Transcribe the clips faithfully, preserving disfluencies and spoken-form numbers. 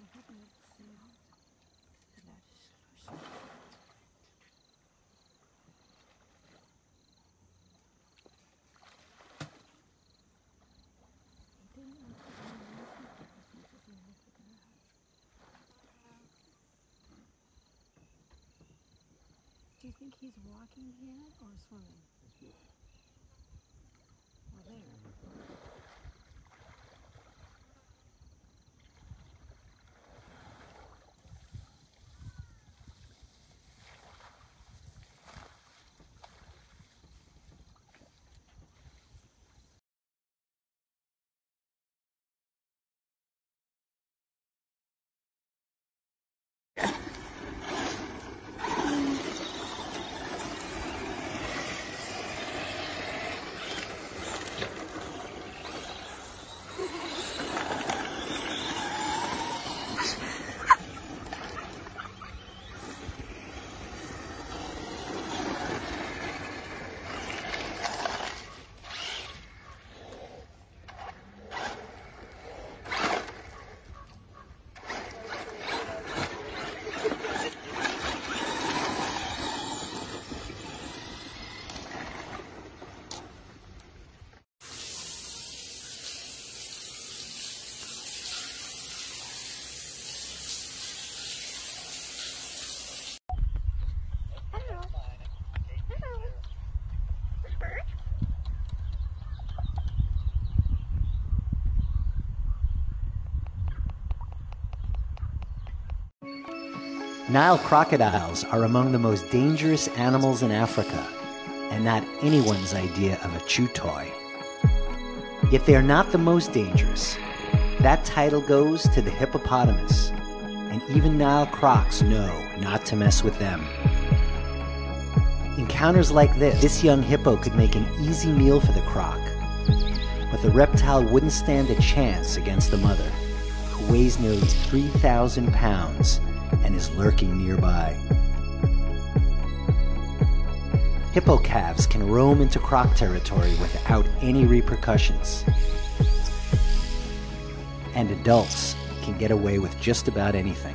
Do you think he's walking here or swimming? Well, there. Nile crocodiles are among the most dangerous animals in Africa, and not anyone's idea of a chew toy. Yet they are not the most dangerous. That title goes to the hippopotamus, and even Nile crocs know not to mess with them. Encounters like this, this young hippo could make an easy meal for the croc, but the reptile wouldn't stand a chance against the mother, who weighs nearly three thousand pounds and is lurking nearby. Hippo calves can roam into croc territory without any repercussions. And adults can get away with just about anything.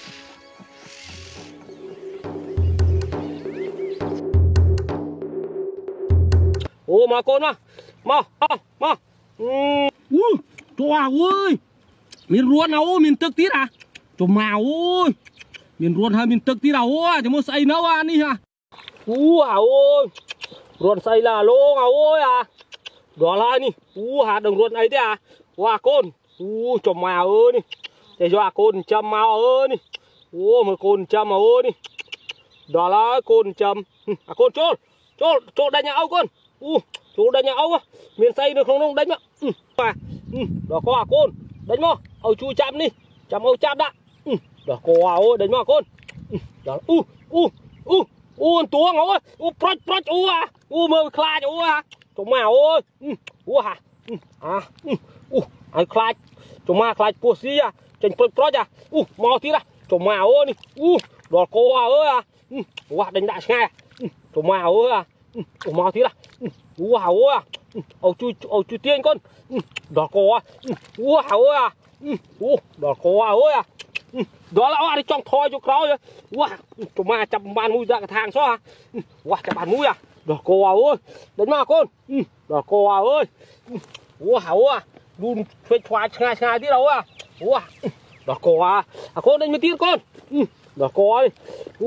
Ô mà con mà, mà, mà, mà. Ui, trời ơi, miền ruộng nào ô, miền tức tí à? Trời màu ơi, miền ruộng hay miền tức tí nào ô, chứ mua xây nấu ăn đi hả? Ui hả ơi, ruộng xây là lô ngào ơi à. Đó là nè, ui hả đừng ruộng ấy thế à? Hoa con, ui trời màu ơi nè, để cho con châm màu ơi nè, ui mà con châm màu ơi nè. Đó là con châm, à con trôn, trôn, trôn đánh nhà áo con. U, chú đánh nhà ông á, miền Tây được không, không đánh mà, ừ, à, ừ, đó có à con, đánh mà, ông chui chạm đi, chạm ông chạm đã, ừ, đó có à ôi, đánh mà con, ừ, đó, u, u, u, u, tua ngáo ơi, u, prot, prot, u à, u mơ khai u à, chỗ mèo ơi, ừ, u à, ừ, à, ừ, u, ai khai, chỗ mà khai pua xí à, chành prot, prot à, u, mau tí ra, chỗ mèo ơi, u, đó có à ơi à, ừ, u à, đánh đại ngay, ừ, chỗ mèo ơi à. Ủa mau tí là wow à ôi chui ôi chui tiên con đó có wow à đó có ơi à đó là đi trong thoi cho nó wow tụi ma chậm bàn mũi ra cái thang xóa wow chậm bàn mũi à đó có ơi đánh ma con đó có ơi wow à đun phê xoa ngay ngay tí đâu à wow đó có à con đánh mới tí con đó có đi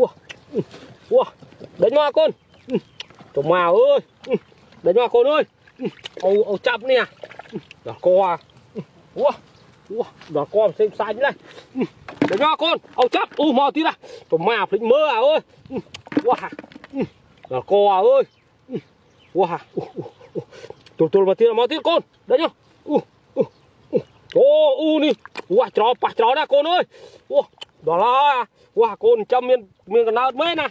wow đánh ma con trời màu ơi đánh mà con ơi âu âu chậm nè đó co ua ua đó co xem sai như này đánh mà con âu chậm u mau tí ra trời màu phình mơ à ơi wow đó co ơi wow tụi tụi mà tí là mau tí con đánh nhá u u u nè wow chó bạc chó nè con ơi wow đó là wow con chậm miền miền cái nào mấy nè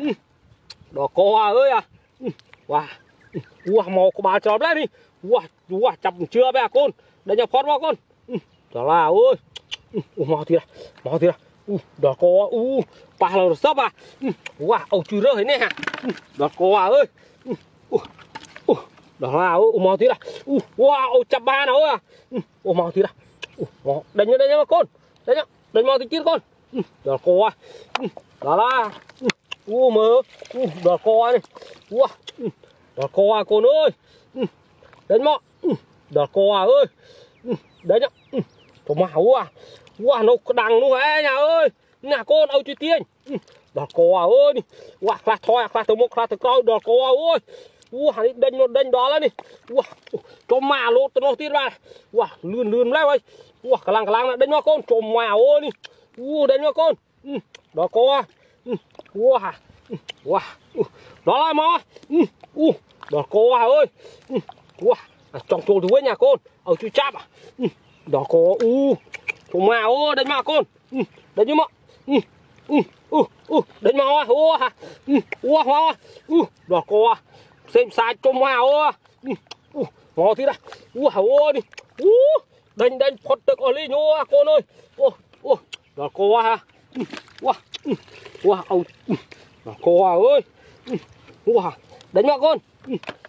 đó co ơi à wow, wow màu của bà chó đấy đi, wow, wow chập chưa bé con, đây nhà phốt vào con, đó là ơi, màu thì là, màu thì là, đó có, u, bà là sấp à, wow, ông chui rơi này hả, đó có ơi, đó là ơi, màu thì là, wow, ông chập ba nào à, màu thì là, đây nhá đây nhá con, đây nhá, đánh mau thì chết con. Đỏ co. Đó là. U mơ. Đỏ co này. Ua. Đỏ co con ơi. Đánh mau. Đỏ co ơi. Đấy nhá. Thôi mà ua. Ua nó đằng luôn hả nhà ơi. Nhà con ôi chưa tiên. Đỏ co ơi. Ua khát thôi khát từ một khát từ câu đỏ co ơi. Ua đánh nó đánh đó là đi. Ua cho mà luôn nó tiên ra. Ua lươn lươn lại ơi. Ua cả lăng cả lăng đánh nó con cho mà ơi đi. Ua đánh nó con. Đỏ co. Ua. Ua. Đó là mò. Ua đỏ co ơi. Ua trong chỗ thứ nhà con ở chú chắp à. Đỏ co. U cho mà ơi đánh mà con. Đánh như mà. U u đánh mà ua. Ua hoa. Đỏ co. Xem sai cho mà ơi. Ngò thế đây. Ua ôi đi. U đánh đánh phật được ở đây nhô con ơi. Ô ô đỏ co ha. Ua ua ôi đỏ co ơi. Ua đánh mà con.